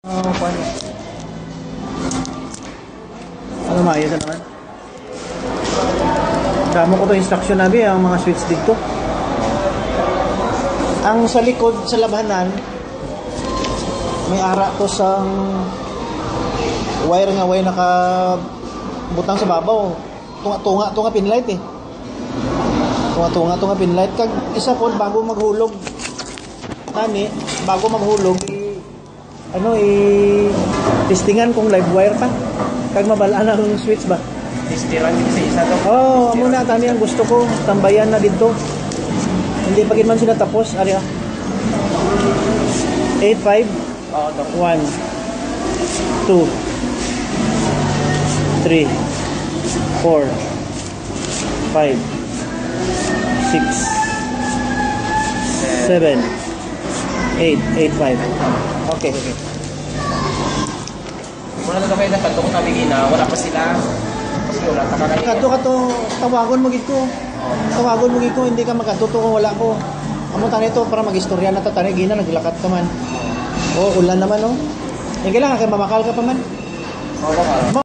Paano? Ano maayos na naman? Damo ko to instruction nabi ang mga switch dito. Ang sa likod sa labanan may ara to sang wire nga way naka butang sa babaw. Tunga pinlight eh. Tunga pinlight kag isa po bago maghulog. Tani bago maghulog testingan kung live wire pa kag mabalaan ang switch ba testiran din sa isa to muna tani ang gusto ko tambayan na dito hindi pa gid man sila tapos ari 85 1 2 3 4 5 6 7 8 5 Okay. Muna na kayo na kanto ko tabigin na wala pa sila kasi wala ta kanina. Kadto tawagon mo gid ko. Tawagon mo gid ko hindi ka magkatuto kung wala ko. Amo tani to para magistorya na ta tani gina naglakat ka man. Oh, ulan naman oh. Kailangan kay mamakal ka pa man. Oo,